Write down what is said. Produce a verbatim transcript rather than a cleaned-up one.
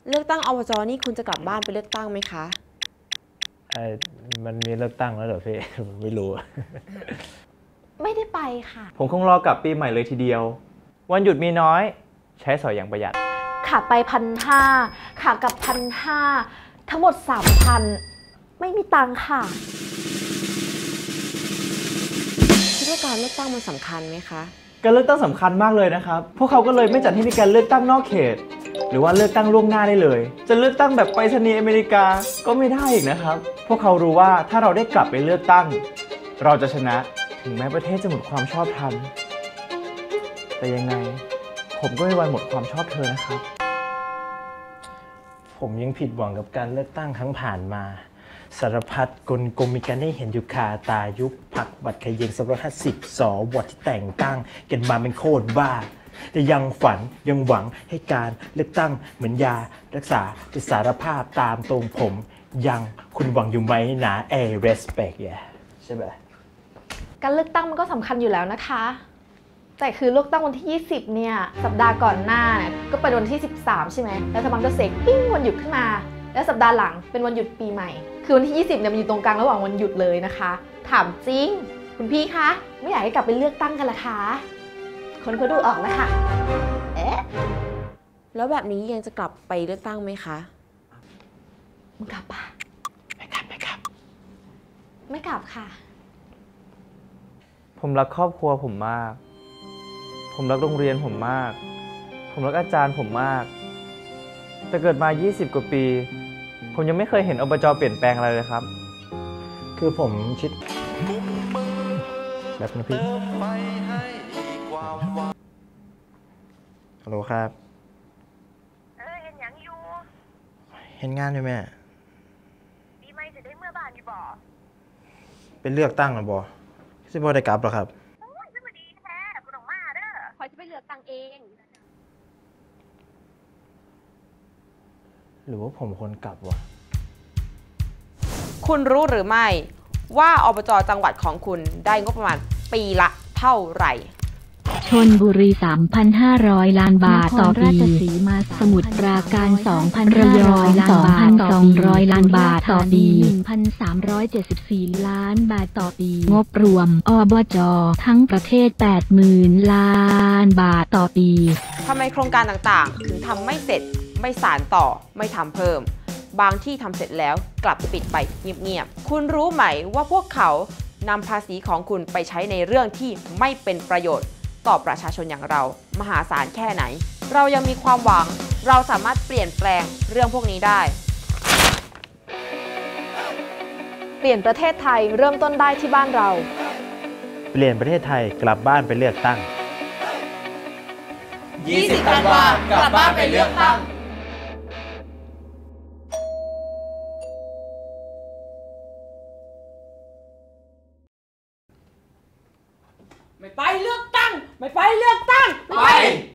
เลือกตั้งอบจ.นี่คุณจะกลับบ้านไปเลือกตั้งไหมคะไอ้มันมีเลือกตั้งแล้วเหรอพี่ไม่รู้ไม่ได้ไปค่ะผมคงรอกลับปีใหม่เลยทีเดียววันหยุดมีน้อยใช้สอยอย่างประหยัดขาไปพันห้าขากลับพันห้าทั้งหมดสามพันไม่มีตังค่ะคิดว่าการเลือกตั้งมันสำคัญไหมคะการเลือกตั้งสำคัญมากเลยนะครับพวกเขาก็เลยไม่จัดให้มีการเลือกตั้งนอกเขตหรือว่าเลือกตั้งล่วงหน้าได้เลยจะเลือกตั้งแบบไปรษณีย์อเมริกาก็ไม่ได้อีกนะครับพวกเขารู้ว่าถ้าเราได้กลับไปเลือกตั้งเราจะชนะถึงแม้ประเทศจะหมดความชอบธรรมแต่ยังไงผมก็ไม่วันหมดความชอบเธอนะครับผมยังผิดหวังกับการเลือกตั้งครั้งผ่านมาสารพัดกลกลมีการได้เห็นอยู่คาตายุคผักบัตรขยเยงสำหรับห้าสิบสอวที่แต่งตั้งกันมาเป็นโคตรบ้าแต่ยังฝันยังหวังให้การเลือกตั้งเหมือนยารักษาเป็นสารภาพตามตรงผมยังคุณหวังอยู่ไหมนะเอ respect yeah ใช่ไหมการเลือกตั้งมันก็สำคัญอยู่แล้วนะคะแต่คือเลือกตั้งวันที่ยี่สิบเนี่ยสัปดาห์ก่อนหน้าเนี่ยก็เป็นวันที่สิบสามใช่ไหมแล้วสมังก็เสกปิ้งวันหยุดขึ้นมาแล้วสัปดาห์หลังเป็นวันหยุดปีใหม่คือวันที่ยี่สิบเนี่ยมันอยู่ตรงกลางระหว่างวันหยุดเลยนะคะถามจริงคุณพี่คะไม่อยากให้กลับไปเลือกตั้งกันละคะคนเขาดูออกนะคะเอ๊ะแล้วแบบนี้ยังจะกลับไปเลือกตั้งไหมคะมึงกลับปะไม่กลับไม่กลับไม่กลับค่ะผมรักครอบครัวผมมากผมรักโรงเรียนผมมากผมรักอาจารย์ผมมากแต่เกิดมายี่สิบกว่าปีผมยังไม่เคยเห็นอบจ.เปลี่ยนแปลงอะไรเลยครับคือผมคิดแบบนี้พี่ฮัลโหลครับเออเห็นยังอยู่เห็นงานอยู่แม่ปีใหม่จะได้เมื่อบ้านอยู่บ่เป็นเลือกตั้งหรอบ่สิบ่ได้กลับหรอครับโอ้ยจะมาดีแท้คุณออกมาเด้อคอยจะไปเลือกตั้งเองหรือว่าผมควรกลับวะคุณรู้หรือไม่ว่าอบจ.จังหวัดของคุณได้งบประมาณปีละเท่าไหร่ชลบุรี สามพันห้าร้อย ล้านบาทต่อปีสมุทรปราการ สองพันห้าร้อย ล้านบาทต่อปีล้านบาทต่อปี หนึ่งพันสามร้อยเจ็ดสิบสี่ ล้านบาทต่อปีงบรวมอบจ.ทั้งประเทศ แปดหมื่น ล้านบาทต่อปีทำไมโครงการต่างๆถึงทำไม่เสร็จไม่สานต่อไม่ทำเพิ่มบางที่ทำเสร็จแล้วกลับปิดไปเงียบๆคุณรู้ไหมว่าพวกเขานำภาษีของคุณไปใช้ในเรื่องที่ไม่เป็นประโยชน์ต่อประชาชนอย่างเรามหาศาลแค่ไหนเรายังมีความหวังเราสามารถเปลี่ยนแปลงเรื่องพวกนี้ได้เปลี่ยนประเทศไทยเริ่มต้นได้ที่บ้านเราเปลี่ยนประเทศไทยกลับบ้านไปเลือกตั้งยี่สิบธันวากลับบ้านไปเลือกตั้งไม่ไปเลือกตั้งไม่ไปเลือกตั้งไป